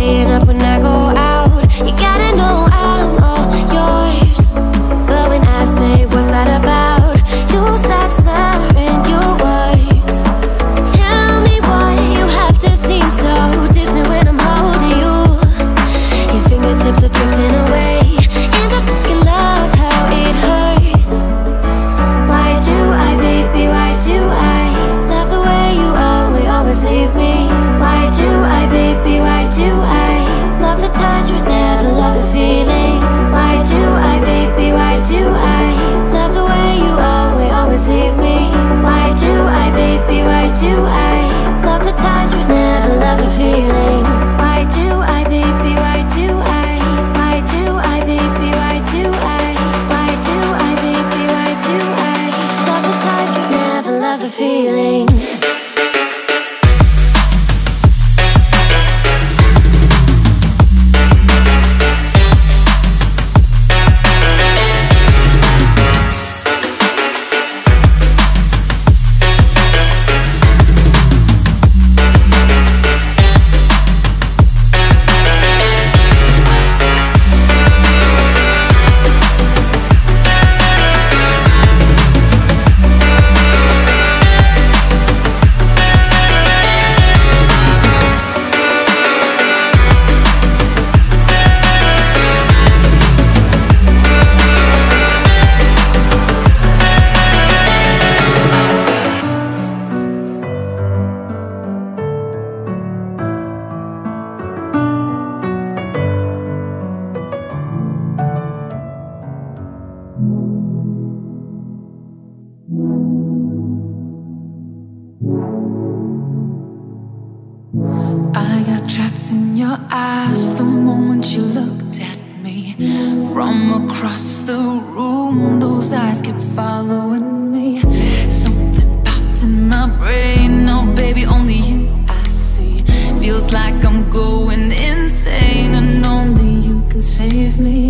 staying up when I go out. You gotta know I'm all yours. But when I say what's that about, you start slurring your words. Tell me why you have to seem so distant when I'm holding you. Your fingertips are drifting away, and I fucking love how it hurts. Why do I, baby, why do I love the way you always leave me? Why do I, baby, why do I love the touch but never love the feeling? Why do I, baby, why do I love the way you always leave me? Why do I, baby, why do I love the touch but never love the feeling? Why do I, baby, why do I? Why do I, baby, why do I? Why do I, baby, why do I love the touch but never love the feeling? I got trapped in your eyes the moment you looked at me. From across the room, those eyes kept following me. Something popped in my brain, now baby, only you I see. Feels like I'm going insane, and only you can save me.